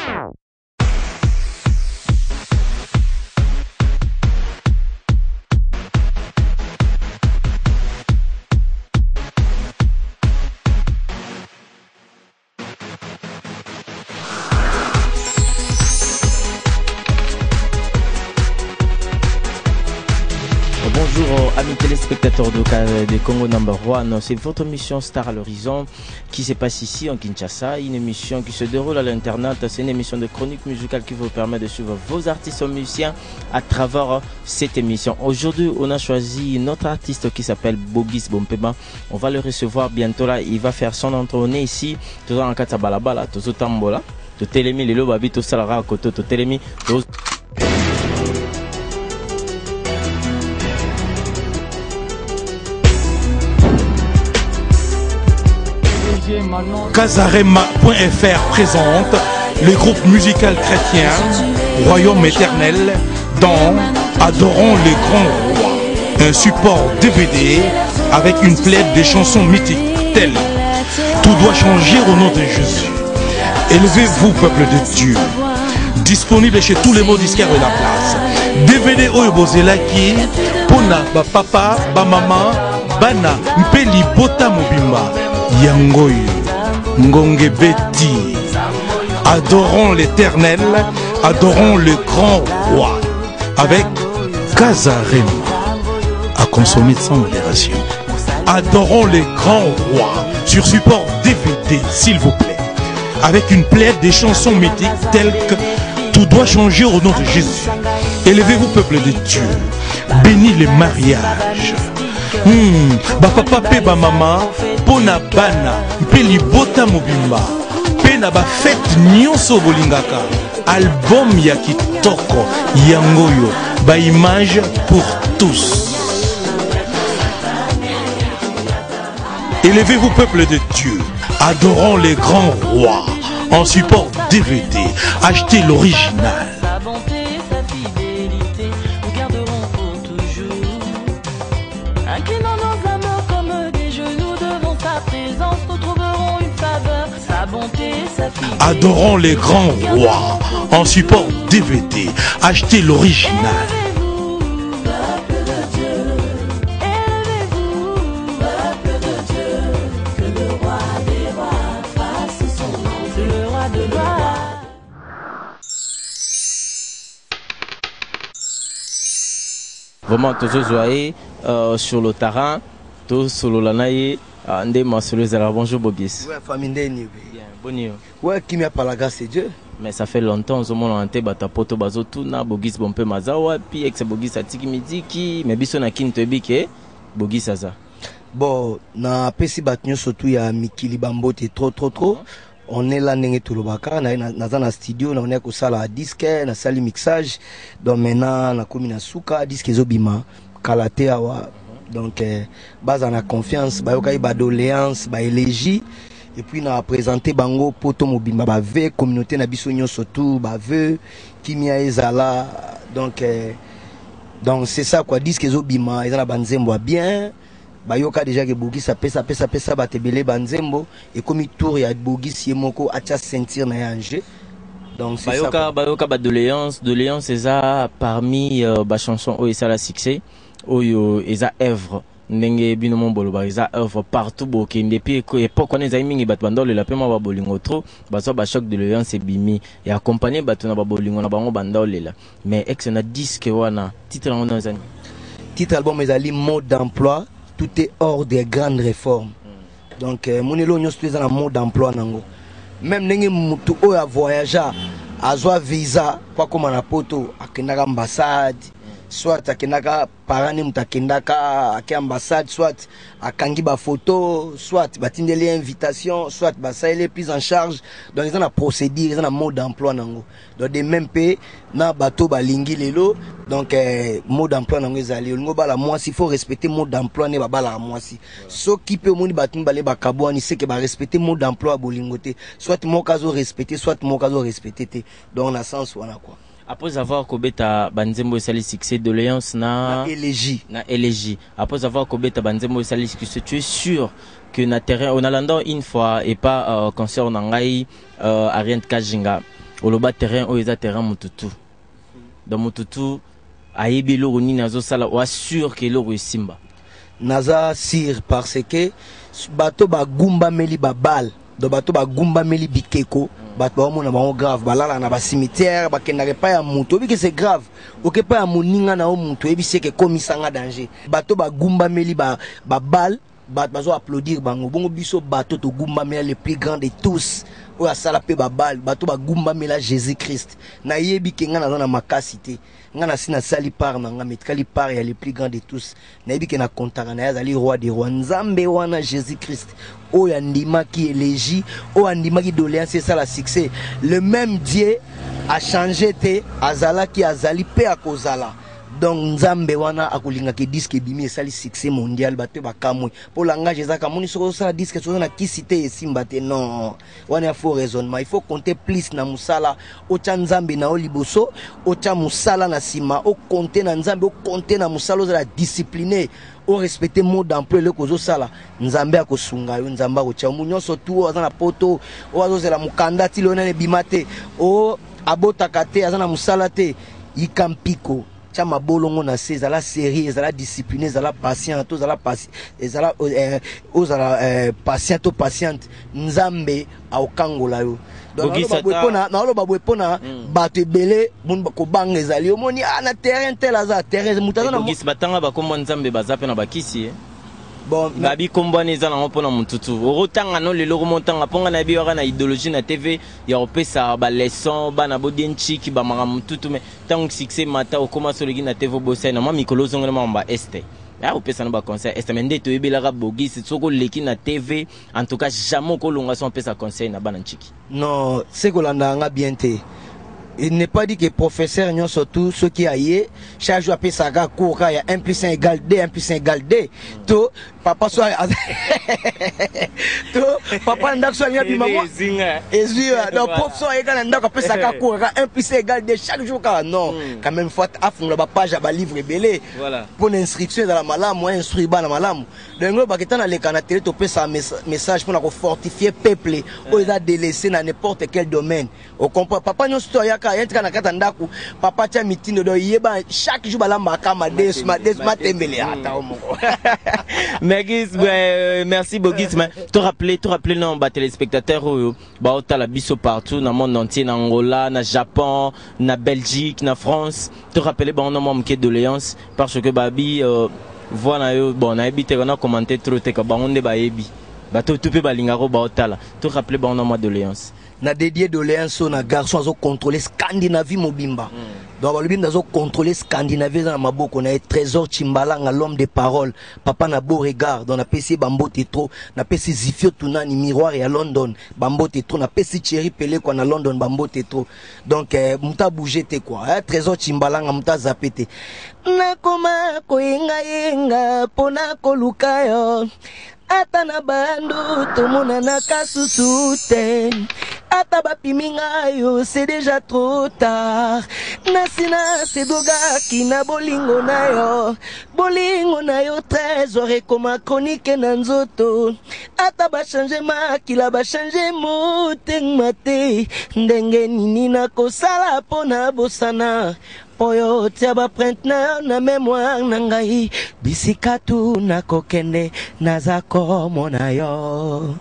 Bonjour amis téléspectateurs de Congo Number One, c'est votre émission Star à l'horizon qui se passe ici en Kinshasa, une émission qui se déroule à l'internet, c'est une émission de chronique musicale qui vous permet de suivre vos artistes musiciens à travers cette émission. Aujourd'hui on a choisi notre artiste qui s'appelle Bogis Bompeba, on va le recevoir bientôt là, il va faire son entrée ici, tout en kata balabala, tout tambola, tout telemi lelo babi tout salara koto tout telemi tout Casarema.fr présente le groupe musical chrétien Royaume éternel dans Adorons les grands rois, un support DVD avec une plaide de chansons mythiques telles Tout doit changer au nom de Jésus, Élevez-vous peuple de Dieu, disponible chez tous les mots disquaires de la place. DVD Oyobozelaki Pona ba papa ba maman bana mpeli bota mobimba Yangoyo, Ngonge Betty. Adorons l'éternel, adorons le grand roi. Avec Casarema, à consommer sans modération. Adorons les grands rois sur support DVD, s'il vous plaît. Avec une plaide des chansons mythiques telles que Tout doit changer au nom de Jésus. Élevez-vous peuple de Dieu. Bénis les mariages. Papa pe ba mama pona bana mpeli bota mobimba pena ba fête nyonso bolingaka album ya kitoko yangoyo ba image pour tous. Élevez-vous peuple de Dieu, adorons les grands rois en support DVD, achetez l'original. Adorons les grands rois en support DVD, achetez l'original. Vraiment, tous joyeux sur le terrain, tous sur le lanaï. Bonjour Bogis. Ouais, famille Ndeni. Bien, bonjour. Ouais, qui m'a pas la grâce, c'est Dieu. Mais ça fait longtemps, on a été batapoto bazo tout na Bogis bompe mazawa puis ex Bogis atiki midiki mais biso na kintebi ke Bogis aza. Bon, na pesi batnyo surtout ya Mikili Bambote trop. On est là n'engé tout le baka na studio na on est ko sala disque na sali mixage donc maintenant na komi na suka disque zobima kalate awa. Donc, base en la confiance, ba doléance, ba élégie, et puis on a présenté bango poto mobimba ba ve communauté na biso nyo surtout ba ve kimia ezala donc c'est ça quoi, disque ezobima ezala banzembo bien ba yoka déjà que Bogis ça pesa ba tebele banzembo et comme tour ya Bogis yemoko acha sentir na yanje. Donc c'est ça. Bayoka ba doléance eza parmi ba chanson o esa la succès. Oyo eza œuvre ndenge bino mombolo ba eza œuvre partout bokende puis époque on ezai mingi bato bandole la pema ba bolingo trop baso ba choc de l'alliance bimi et accompagner bato na ba bolingo na bango bandole la mais ex na disque wana titre on ezani titre album ezali mode d'emploi tout est hors des grandes réformes. Donc monelo nyos tu na mode d'emploi nango même ndenge mutu o ya voyager azwa visa kwa koma na poto akendaka ambassade soit akenaka parani mutakendaka ake ambassade soit akangi ba photo soit batindeli invitation soit basaile prise en charge donc ils ont la procédure ils ont la mode d'emploi nango donc de même pe na bato balingi lelo donc mode d'emploi nango ezali ngo bala mwasi il faut respecter mode d'emploi ne babala mwasi so qui peut moni batin balé bakabwani c'est que ba respecter mode d'emploi bolingote soit mokazo respecter soit mokazo respecter donc na sens wana quoi. Après avoir kobeta banzembo sali succès doléance na élégie après avoir kobeta banzembo sali succès tu es sûr que na terrain on a l'endroit une fois et pas concert nangai Ariane Kajinga oloba terrain o eza terrain mututu dans mututu ayebi eloko nini azosala oassure ke eloko esimba naza sir parce que bato bagumbameli babale do bato bagumbameli bikeko bato baomona bango grave balala na bacimetière bakendaka epai ya mutu oyebi ke c'est grave oke epai ya moninga na yo mutu oyebi seke ekomisanga danger bato bagumbameli babale bato bazo applaudir bango bongo biso bato togumbamela le plus grand de tous oyo asala mpe babale bato bagumbamela Jésus Christ nayebi ke nga naza na makasi te nga na si nasali part na nga metikali part ya le plus grand de tous nayebi ke na kontaka na ye azali roi des rois nzambe wana Jésus Christ oyo andimaki élégie oyo andimaki doléance esala succès le même Dieu a changé te azalaki azali mpe akozala donc nzambe wana akolinga ke disque bimi esali succès mondial bato bakamwe pour langage ezaka moni soko sala disque sozo na kisite esimba te non wana ya faux raisonnement il faut compter plus na musala ocha nzambe na oliboso ocha musala na sima o compter na nzambe o compter na musala ozala discipliné o respecter mot d'emploi le kozo sala nzambe akosunga yo nzambe akocha munyoso tu azana poto o azozela mukanda ti lona ne bimate o abotaka te azana musala te ikampiko chama bolongo na se ezala série ezala discipliné ezala patient ezala patient to patiente nzambe aokangola yo donc na bwepona bato ebele mun ko banga ezali omoni na terrain tel aza terrain mutazana mo gis batanga bakombo nzambe bazape na bakisi bon babi kombani ezala ngopona mututu orotanga no lelo remontanga ponga na bi waka na idéologie na TV ya opesa ba leçon bana bodienchiki ba mara mututu mais tant succès mata okoma solegi na TV bossa na ma mikolo zongela mamba este ya opesa no ba conseil este mende to ebelaka bogisi soko leki na TV en tout cas jamais ko longa son pesa conseil na bana nchiki non c'est que l'anda bien te. Il n'est pas dit que professeur n'y surtout ceux qui aillent chaque jour après ça cours il y a 1 plus 1 égale 2 1 plus 1 égale 2 tout papa soit tout papa ndak soit bien maman et donc professeur égale ndak après ça cours 1 plus 1 égale 2 chaque jour non quand même faut afungula ba page ba livre belé voilà pour l'instruction dans la malamu instruire ba na malamu donc ba ketana le kana télé to pesa message pour fortifier peuple ou ils a délaissé dans n'importe quel domaine on comprend papa nous stoya yentika na kata ndaku papa tia mitindo do yeba chaque jour balamba kama des matembele ata omoko Megis merci Bogis mais te rappeler non ba téléspectateurs ba otala biso partout dans le monde entier na Angola na Japon na Belgique na France te rappeler ba on a manqué de doléance parce que babi voilà yo bon na ebité on a commenté trop te ka ba onde ba yebi ba to pe ba lingaro ba otala te rappeler ba on a doléance na dédié doléance na garçon azo contrôler Scandinavie mobimba donc le bimba azo contrôler Scandinavie dans maboko na trésor Chimbalanga l'homme de parole papa na beau regard dans na PC bambote trop na PC Zifio Tunani miroir ya London bambote trop na PC Thierry Pelé kwa na London bambote trop donc muta bouger te quoi trésor Chimbalanga muta zapete na koma koyenga pona kolukayo ata na bandu tomona na kasusu te ata bapiminga yo c'est déjà trop tard nasina sedoga kina bolingo na yo trésor ekoma chronique na nzoto ata ba changer makila ba changer motema te ndenge nini na kosala pona bosana Oyo tiaba print na mémoire nangai bisikatu na kokende nazako monayo.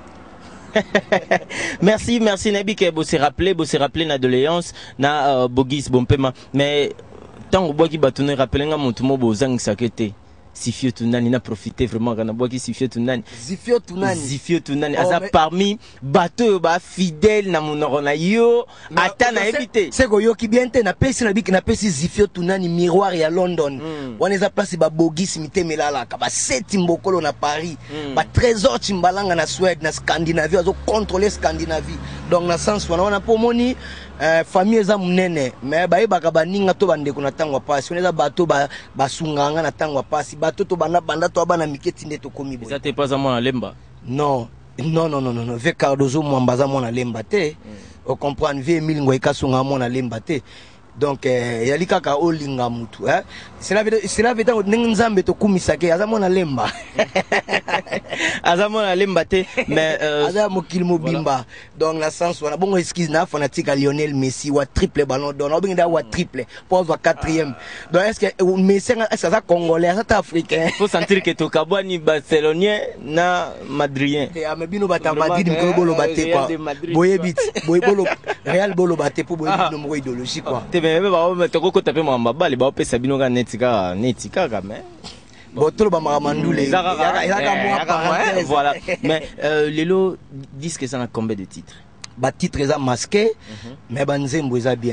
Merci Nabi que vous se rappeler na doléance na Bogis Bompema mais tant au bois qui batune rappeler nga montumo bozang sakete Zifio Tunani n'a profité vraiment quand on voit qui Zifio Tunani asa parmi bateau ba fidèle na mon yo ata na éviter c'est go yo ki bien te na pesi na biki na pesi Zifio Tunani miroir ya London on les a placé ba Bogis mitemelala ka ba seti mbokolo na Paris ba trésor Chimbalanga na Suède na Scandinavie azo contrôler Scandinavie donc na sens on a pour moni famille za munene mais ba yebaka baninga to bande ko na tangwa pasi on les a bateau ba sunganga na tangwa pasi bateau to banda to bana miketi nde to komi bo ça t'es pas à moi lemba non ve Cardozo mwambaza mona lemba te o comprendre ve Emile Ngoika sunga mona lemba te donc yali kaka olinga mutu cela veut dire nzambe to kumisake azamona lemba azamona lemba te mais azam mokili mobimba donc na sens wana bongo excuse na fanatique à Lionel Messi wa triple ballon d'or na binga wa triple pour wa 4e donc est-ce que Messi est ça congolais ça africain faut sentir que to kabwani barcelonien na madrien et amebino bata Madrid mko bolo baté quoi boye bit boye bolo Real bolo baté pour boye bit no idéologie quoi ba toko ko taper mwamba bali ba opesa bino ga netika quand même botolo ba maramandule voilà mais lelo disque ça a combien de titres ba titres ça masqué mais ba nzembo ça bien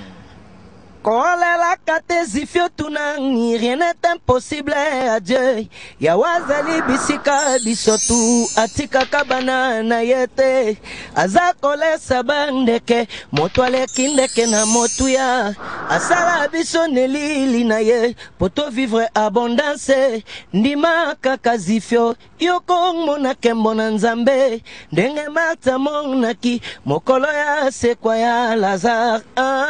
Kolela kate zifio tunangi rien n'est impossible à Dieu ya wazali bisika bisotu atika kabana na yete azakole sabandeke motwale kindeke na motuya asala bisoneli na ye poto vivre abondance ndima kaka zifio yoko mona kembo na nzambe ndenge mata monaki mokolo ya sekwa ya Lazare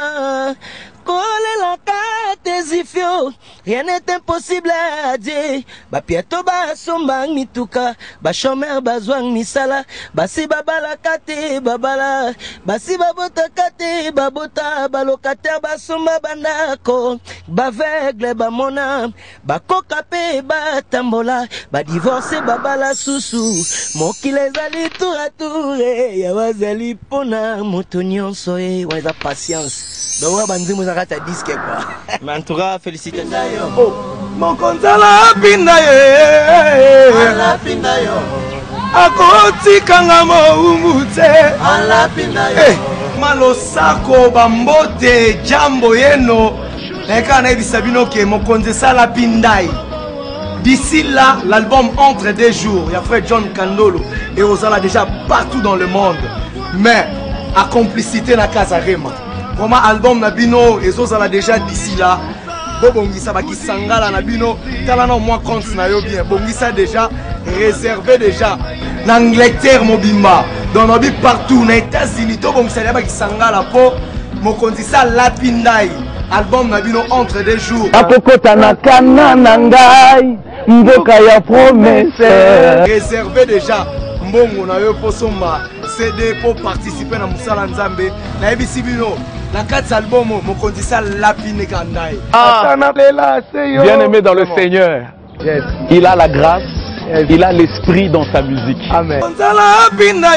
Kolela kate zifio rien n'est impossible à Dieu ba pieto ba somba mituka ba chômeur bazwang misala basi babala kate babala basi babota kate babota ba locataire ba somba bandako ba aveugle ba mona ba koka pe ba tambola ba divorcer babala susu mokile zali tour à tour ya wazali pona moto nyonso waza patience donc banzimu za kata disque quoi mais en tout cas félicitations oh mon konzala pinda ye ala pinda yo akoti kanga mo umute ala pinda yo malosako bambote jambo yeno eka na bisabino ke mon konzala pindai. D'ici là, l'album entre des jours. Il y a frère John Kandolo et Ozala déjà partout dans le monde. Mais à complicité na Kazarema. Comment album Nabino et Ozala déjà d'ici là. Bongisa baki sangala Nabino. Talana au moins compte na yo bien. Bongisa déjà réservé déjà. L'Angleterre mobimba. Dans nos partout. Na États-Unis. To bongisa baki sangala po. Mokondisa lapindai. Album Nabino entre des jours. Akokota na kana nangai. Mboka ya promesse. Réservé déjà. Mbongo na yo posomba. CD pour participer à Moussala Nzambe. Na ebisi bino. La 4 albums mokondisa lapine kandai. Bien aimé dans le Seigneur. Yes. Il a la grâce. Yes. Il a l'esprit dans sa musique. Amen. Lapinda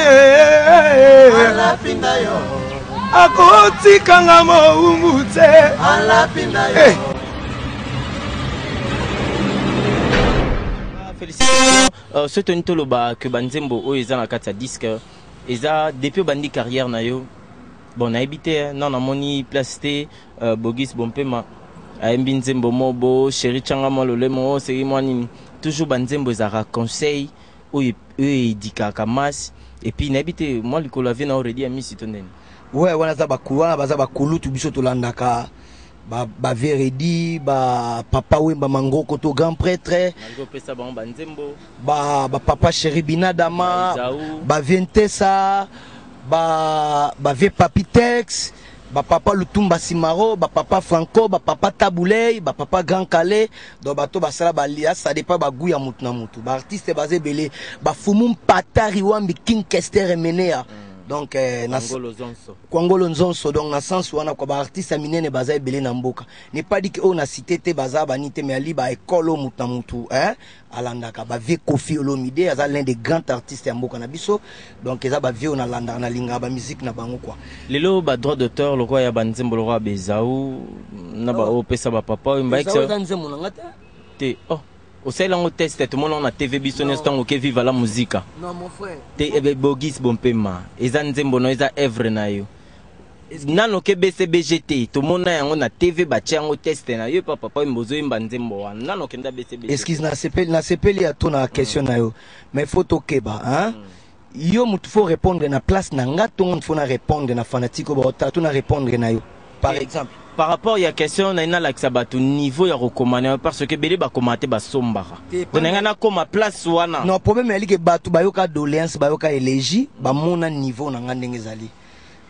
ye. Lapinda yo. Akoti kanga mo umute. Lapinda yo. Félicitations. Ce tonito ba que banzembo o eza na kata disque eza depuis bandi carrière na yo. Bon na habité non na moni plasté Bogis Bompema a mbinzembo mobo chéri changa molole mo c'est moi ni toujours banzembo za conseil o edika kamas et puis na habité moi likolo vient na already ami sitonen. Ouais wana za bakuwa baza bakulu tu biso to landaka ba veredi ba papa wemba mangoko to grand prêtre mango pesa ba banzembo ba papa chéri binadama ba ventesa ba vie papitex ba papa Lutumba Simaro ba papa Franco ba papa Taboulay ba papa Grand Calais donc bato basala balia ça dépend ba guya mutu na mutu ba artiste basé belé ba fumum patari wambi King Kester menea donc Kwangolo Nzonso donc na sens wana kwa ba artiste minene baza belé na mboka n'est pas dit que on a cité te baza banité mais ali ba école mutu na mutu alandaka ba vie Kofi Olomide aza l'un des grands artistes ya mboka na biso donc eza ba vie on alanda na linga ba musique na bango quoi lelo ba droit d'auteur le roi ya banzembo le roi Bezaou na ba opesa ba papa mba ex te oh au sel en test tout le monde on a TV biso nestant au vive la musique non mon frère te Bogis Bompema eza nzembo no eza œuvre na yo nano ke BCBGT to mona yango na TV ba tiango test na yo papa mbozo imba nzembo wana nano kenda BCBGT excuse na sepeli ya to na question na yo mais faut tokeba hein yo mutu faut répondre na place na nga to faut na répondre na fanatique ba to na répondre na yo par exemple par rapport à la question na la xabatu niveau ya recommandé parce que belé ba commenter ba sombara donanga na comme place wana non problème ali ke batu bayoka doléance bayoka élégie ba mona niveau na nga ndenge zali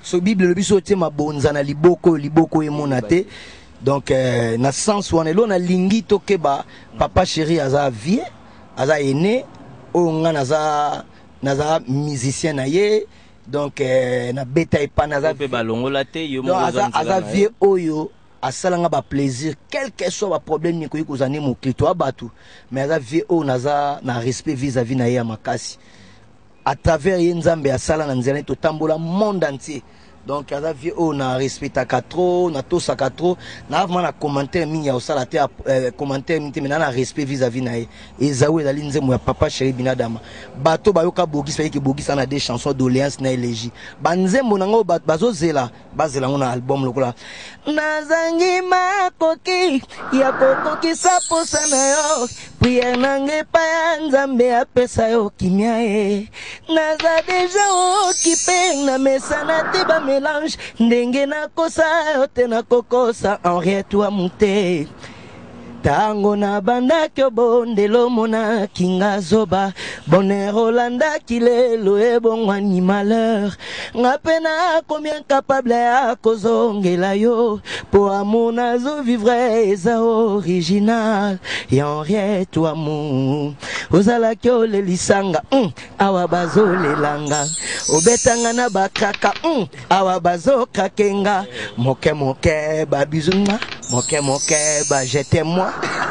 so Bible le biso te mabonza na liboko liboko emonate. Donc na sens wana lo na lingi to keba papa chéri aza vie aza aîné o nga naza musicien na ye. Donc na beta epa naza pe balongola te yo mo aza vie oyo asalanga ba plaisir quel que soit ba problème ni koyi kozane mo klito abatu mais aza vie oyo naza na respect vis-à-vis na ye ya makasi à travers ye nzambe asala na nzela to tambola monde entier. Donc aza vie oyo na respectaka trop na tosaka trop na vraiment na commentaire mingi ya osala te commentaire mingi mais na respect vis-à-vis na ye ezawe ezali nzembo ya papa chéri binadama bato bayoka bogis bayeki bogis na des chansons doléances na élégie banzembo nango bazozela bazela ngona album lokola nazangi makoki ya kokokisa posa na yo prière nange pa ya nzambe apesa yo kimia ye naza deja okipe na mesana te ba mélange ndenge na kosa yo te na kokosa en rien toi monter tango na banda kyo bondelo mona kinga zoba bonheur olanda kilelo e bongwani malheur ngapena combien capable a kozongela yo po amona zo vivre eza original et en rien toi mon ozala kyo le lisanga awa bazole langa obetanga na bakaka awa bazo kakenga moke moke babizuma moke moke ba jete-moi.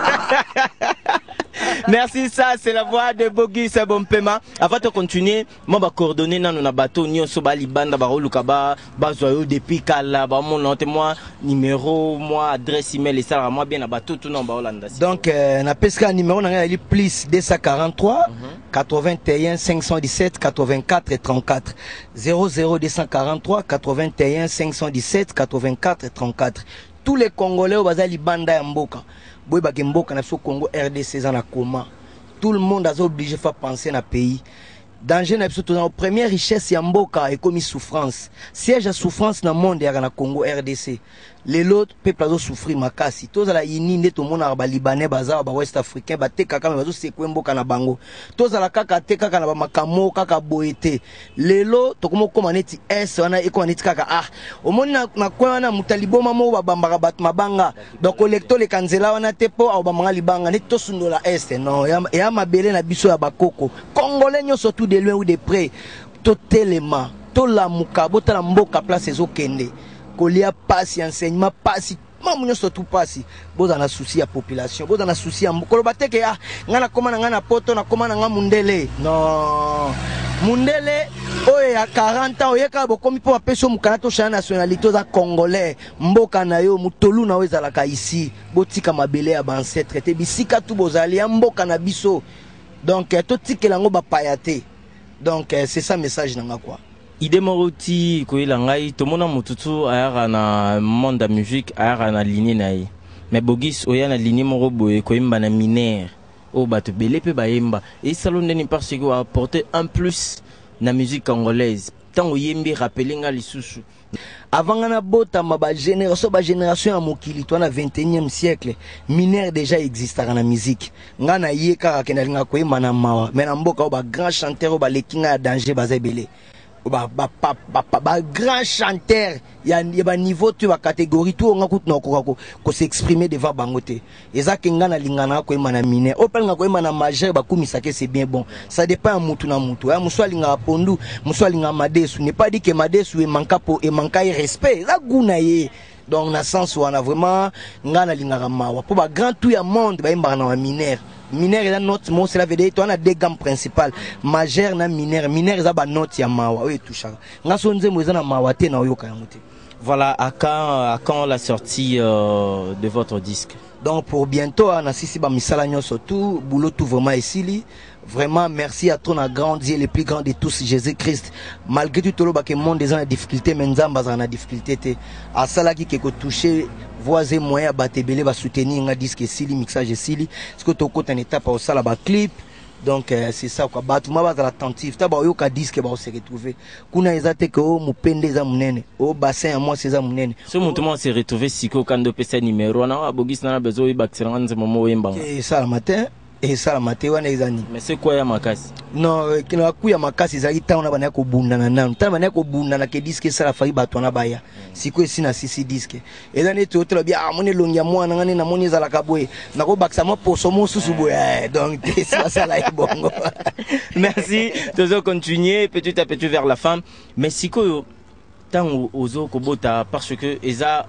Merci, ça c'est la voix de Bogis Bompema. Avant de continuer, moi va coordonner dans nos bateaux ni so ba libanda ba rolukaba ba zoyo depuis kala ba mon nom moi numéro moi adresse email et ça moi bien na bateau tout non ba Hollanda. Donc na pesca numéro na ali plus 243 81 517 84 34 00 243 81 517 84 34. Tous les Congolais au bazali banda ya mboka boy ba mboka na so Congo RDC za na coma. Tout le monde a obligé de faire penser na pays. Danger na biso la première richesse ya mboka et comme souffrance. Siège à souffrance na monde ya na Congo RDC. Les autres peuples azo souffrir makasi. Toza la yini nde to mona ba libanais baza ba west africain ba te kaka bazo sekwe mboka na bango. Toza la kaka te kaka na ba makamo kaka boete. Lelo to komo koma neti S wana eko neti kaka omoni na kwa wana mutaliboma mo ba bambaka bat mabanga. Donc collecto le kanzela wana te po au ba manga libanga neti to sundola est non ya mabele na biso ya bakoko. Congolais nyo surtout de loin ou de près. To telema to la mukabo ta la mboka place ezo kende. Kolia passe enseignement passe mamunyo surtout passe boza na souci ya population boza na souci ya mbokolo bateke ngana koma na ngana poto na koma na nga mundele non mundele oye ya 40 ans oyeka bokomi po apeso mukana to chana nationalité za congolais mboka na yo mutolu na wezala ka ici botika mabele ya ancêtre te bisika tu bozali ya mboka na biso donc to tikela ngo ba payate donc c'est ça message nanga quoi. Idée moroti koyela ngai tomona mututu ayara na monde de musique ayara na ligne nae mais Bogis oya na ligne moko boye koyemba na mineur o bato belé pe bayemba et salon ndeni parce que apporter un plus na musique congolaise tant oyembi rappeler nga lisusu avant na bota ba génération ya mokili to na 21e siècle mineur déjà existe na musique nga na yeka ka na koyemba na mawa mais na mboka ba grand chanteur ba lekinga danger bazebele ba grand chanteur ya ba niveau tu ba catégorie tout nga kutu na ko s'exprimer devant bangote eza kenga na lingana ko ema na mine opel nga ko ema na majeur ba kumisa ke c'est bien bon ça dépend ya mutu na mutu ya muswali nga pondu muswali nga madesu n'est pas dit que madesu e manka po e manka respect za guna ye donc na sens wana vraiment nga na lingara mawa po ba grand tout ya monde ba emba na mineur mineur est notre mot, cela veut dire qu'on a deux gammes principales majeur na mineur mineur est ba note ya mawa oui tout ça nga sonze moza na mawa te na yoka yamuti. Voilà, à quand la sortie de votre disque? Donc pour bientôt on a sisi ba misala nyonso tout boulot tout vraiment ici vraiment merci à ton grand Dieu le plus grand de tous Jésus-Christ malgré tout le que monde des en difficulté mais nzamba za na difficulté te à sala qui ko toucher voisin moyen batebele va soutenir un disque sili mixage sili ce que to côté en étape au sala ba clip donc c'est ça quoi batuma ba attentif ta ba yo ka disque ba se retrouver kuna ezate ko mupende za munene au bassin moi c'est za munene ce montement s'est retrouvé siko kando pesa numéro na Bogis na bezo i bakseranze momo yemba et ça le matin et ça la maté wana ezani. Mais c'est quoi ya makasi? Non, kina kuya makasi ezali ta ona bana ko bunda na nanu. Ta bana ko bunda na ke disque ça la fari bato na baya. Siko esina sisi disque. Ezani to to bien amone longia mwana ngani na moni za la kabwe. Na ko baksa mo poso mo susu boya. Donc c'est ça la bongo. Merci. Toujours continuer petit à petit vers la fin. Mais siko tant ozo kobota parce que eza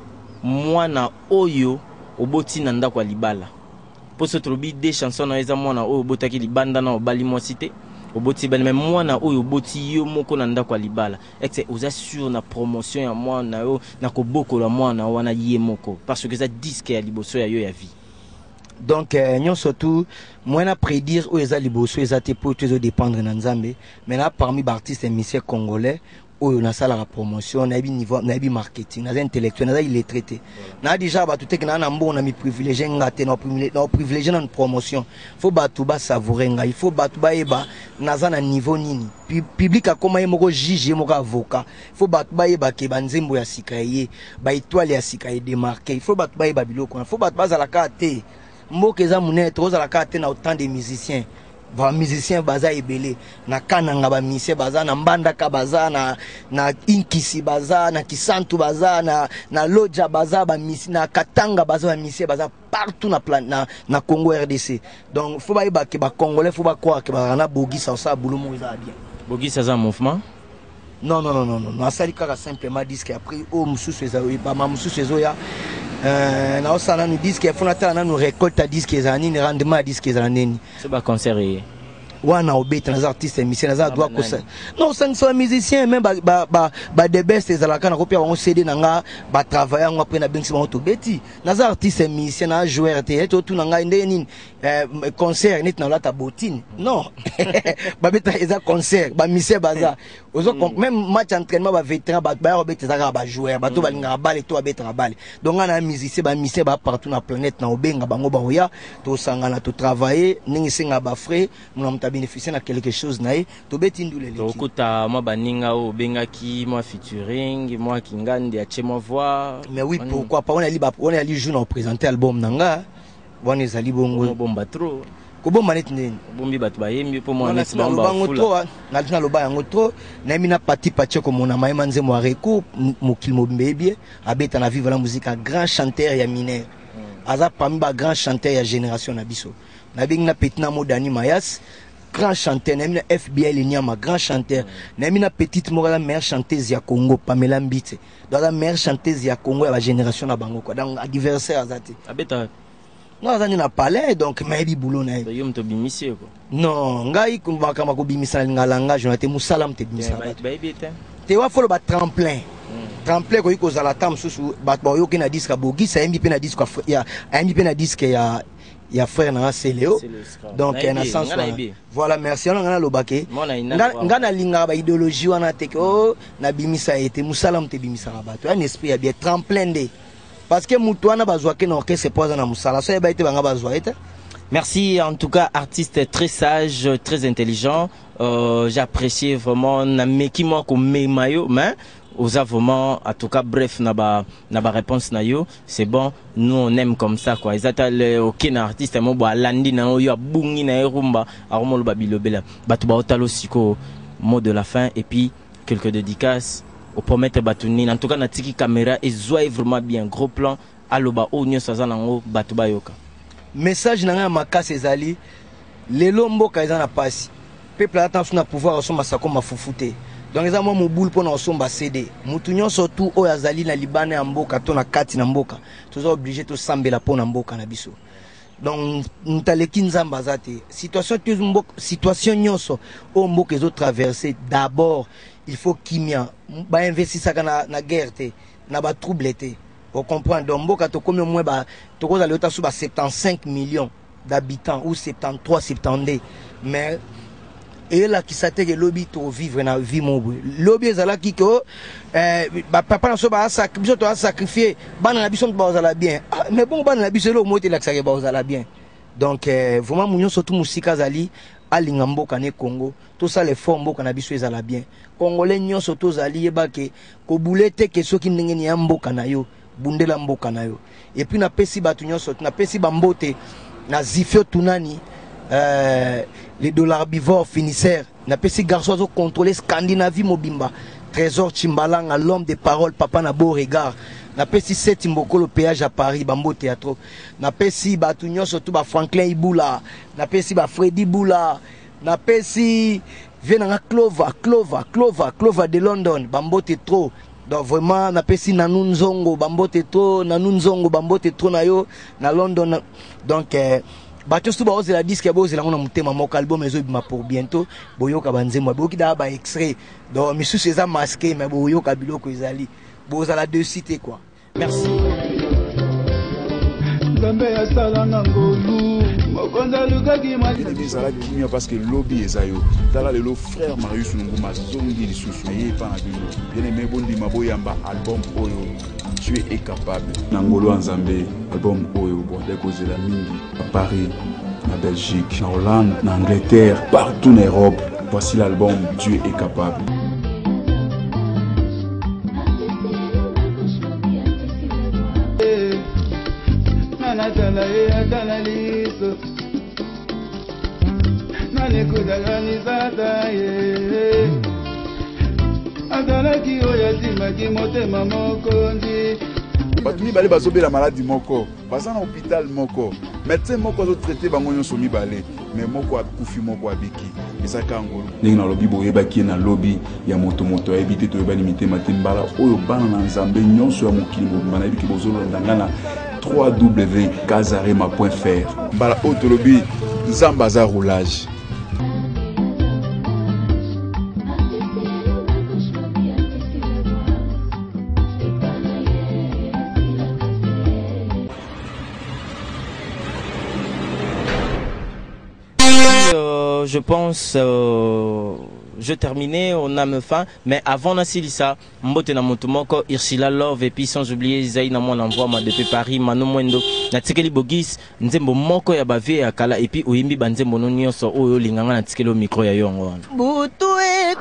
mwana oyo oboti nanda kwa libala. Pour se trouver des chansons na eza mwana oyo obotaki libanda na obali mo cité. Oboti ben même mwana oyo oboti yo moko nanda kwa libala. Exe oza sur na promotion ya mwana yo na koboko la mwana wana ye moko parce que ça disque ya liboso ya yo ya vie. Donc nous surtout moi na prédire où eza liboso eza te pour toujours dépendre na Nzambe. Maintenant parmi les artistes et musiciens congolais où on a ça la promotion, on a niveau, on a marketing, on a intellectuel, on a illettré. On a déjà battu que na nambo on a mis privilégié ngate, no privilégié dans promotion. Faut battu ba savourer nga, il faut battu ba eba naza na niveau nini. Public a comment yemo juge mo avocat. Faut battu ba eba ke banzembo ya sikaye, ba étoile ya sikaye démarqué. Il faut battu ba eba biloko. Il faut battu ba za la carte. Mboke za munet, roza la carte na autant de musiciens. Ba musicien baza ebele na kananga ba musicien baza na mbandaka baza na inkisi baza na kisantu baza na loja baza ba musicien na katanga baza ba musicien baza partout na plan na Congo RDC. Donc faut ba ke ba congolais faut ba croire que ba na Bogisa ça bulumu za bien. Bogisa za mouvement? Non. Na sali kaka simplement disque après o mususu ezo ba mususu ezo ya na osana nous disque il faut na nous récolte disque ezani ni rendement disque ezaneni. C'est pas concert. Wana obeta na artistes et musiciens na doit ko non ça sont musiciens même ba de best ezalaka na kopia bango CD nanga ba travailler ngo après na bengisi bango to beti na artistes et musiciens na joueur te to tout nanga ndeni concert net na lata botine non ba beta eza concert ba musicien baza ozo même match entraînement ba vétéran ba obeta za ba joueur ba to ba linga balle to abeta balle donc na musicien ba partout na planète na obenga bango ba oya to sangana to travailler ningi singa ba frère bénéficier de quelque chose nae to betindu les to kuta moi baninga o bengaki moi featuring moi kingandi a chez moi voix mais oui pourquoi pas on a li joue na présenter album nanga wana ezali bongo bomba trop ko bomba net ndeni bombi batu bayembi po moi net bomba trop na tuna loba yango trop na mina pati pache ko mona maima nzemo areko mokil mobembe abeta na vivre la musique un grand chanteur ya mineur aza parmi ba grand chanteur ya génération na biso na binga petina modani mayas grand chanteur, na FBI le Nyama, grand chanteur, na petite morale meilleure chanteuse ya Congo, Pamela Mbite. Dans la meilleure chanteuse ya Congo, la génération na bango quoi. Dans adversaire azati. Abeta. Non, azani na palais donc maybi boulot na. Yom to bimisi quoi. Non, ngai kumbaka mako bimisa ngalanga, jonate musalam te bimisa. Te wa folo ba tremplin. Tremplin ko iko zala tam susu ba yo kina disque bogi, ça MB na disque ya MB na disque ya ya frère na Céléo donc na sens voilà merci on a lobake ngana linga ba idéologie wana te ko na bimisa été musalam te bimisa bato un esprit ya bien tremplin de parce que mutu wana bazwa ke na orchestre poza na musala so ba été banga bazwa eta. Merci en tout cas artiste très sage très intelligent j'apprécie vraiment na meki moi ko mayo mais aux vraiment en tout cas bref naba réponse na yo c'est bon nous on aime comme ça quoi ils attendent aucun artiste mo ba landi na yo bungi na rumba aromolo ba bilobela batu ba otalo siko mot de la fin et puis quelques dédicaces au promettre batuni en tout cas na tiki caméra et zoe vraiment bien gros plan aloba o nyo saza nango batu ba yoka message na makasi ezali lelo mboka eza na pasi peuple attention na pouvoir osoma sako mafufute. Donc les amants moboule pour nous sommes CD. Moutounion surtout au Yazali na Libanais en Mboka, ton na kati na Mboka. Tous obligés de sambela pour na Mboka na biso. Donc nous t'alleki nzamba zate. Situation nyonso au Mboka les autres traversés. D'abord il faut kimia. Ba investir ça na guerre te, na ba trouble te. On comprend donc Mboka to comme moins ba to ko aller sous ba 75 millions d'habitants ou 73 72 mais et là qui s'attend que lobby to vivre na vie mon lobby ezala ki ko papa na so ba sacrifier bana na biso ba ozala bien mais bon bana na biso lo moté la ka ba ozala bien donc vraiment munyo surtout musika zali alinga mboka ne Congo tout ça les formes mboka na biso ezala bien congolais nyonso to zali yeba ke ko boulete ke soki ndenge ni ya mboka na yo bundela mboka na yo et puis na pesi batu nyonso na pesi ba mbote na Zifio Tunani les dollars bivores finisseurs na pesi garçon zo contrôler Scandinavie Mobimba Trésor Chimbalanga l'homme de parole papa na beau regard na pesi 7 Mbokolo péage à Paris Bambo théâtre na pesi batu nyonso tout ba Franklin Ibula na pesi ba Freddy Bula na pesi viens Clova de London Bambo théâtre. Donc vraiment na pesi Nanou Nzongo Bambo théâtre Nanou Nzongo Bambo théâtre na yo na London donc bato tout ba ozela disque ya bozela ngona mutema moko album ezobima pour bientôt boyoka banzembo boki da ba extrait donc misusu eza masqué mais boyoka biloko ezali bozala deux cités quoi. Merci. Parce que lobby est ayo. Tala le frère Marius Nunguma zongi li susu ye pa na bino. Bien aimé bondi maboyamba album oyo. Tu es capable. Nangolo Nzambe album oyo bon déposer la mingi à Paris, en Belgique, en Hollande, en Angleterre, partout en Europe. Voici l'album Dieu est capable. Batumi balé bazobe la maladie moko, baza na hôpital moko, médecin moko zo traité bango nyonso mibale, mais moko akufi moko abiki. Ezaka ngolo. Ndenge na lobby boye baki na lobby ya moto éviter to yeba limiter matembala oyo bana na Nzambe nyonso ya mokili bana ebiki bozolo ndangana www.kazarema.fr. Bala autolobby Nzamba za roulage. Je pense je terminais, on a me fin, mais avant Nassilissa, Mbote na Montomoko, Irsila Love, et puis sans oublier Zaï na mon envoi, moi depuis Paris, Mano Mwendo, Natikeli Bogis, Nzembo Moko ya Bavé à Kala, et puis Oimbi Banzembo Nonio, so Oyo Linganga, Natikelo micro ya Yongo. Butu e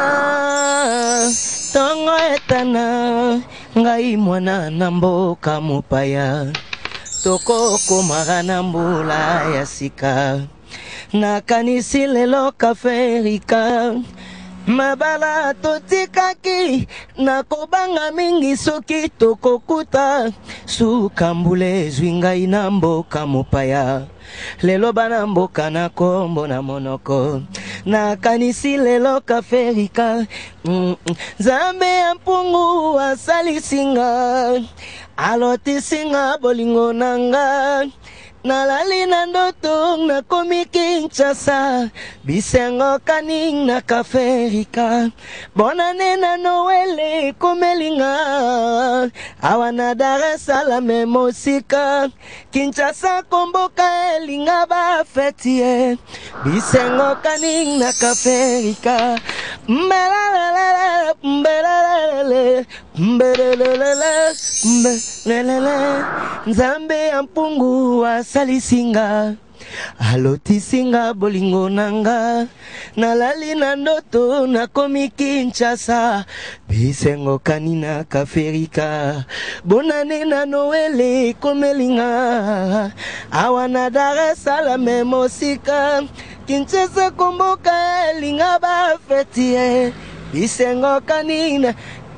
koma, tongo etana, ngai mwana namboka mupaya, toko komara nambula ya sika. Nakanisi lelo kaferika mabala totikaki nakobanga mingi soki tokokuta sukambule zwingai na mboka mopaya lelo bana mboka na kombo na monoko nakanisi lelo kaferika Nzambe ya mpungu asalisinga alotisinga bolingo nanga nalali na ndoto na komi Kinshasa bisengo kaning na kaferika bonane na Noele komelinga awana Dar es Salaam mosika Kinshasa komboka elinga ba fetie bisengo kaning na kaferika mbelelele mbelelele mbelelele mbelelele Nzambe ya mpungu asalisinga alotisinga bolingo nanga nalali na ndoto nakomi Kinshasa bisengo kanina kaferika bonane na Noele komelinga awana Dar es Salaam mosika Kinshasa komboka elinga ba fetie bisengo kanina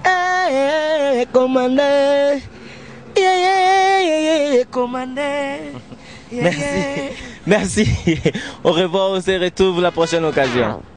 commandé commandé. Merci. Merci. Au revoir, on se retrouve la prochaine occasion.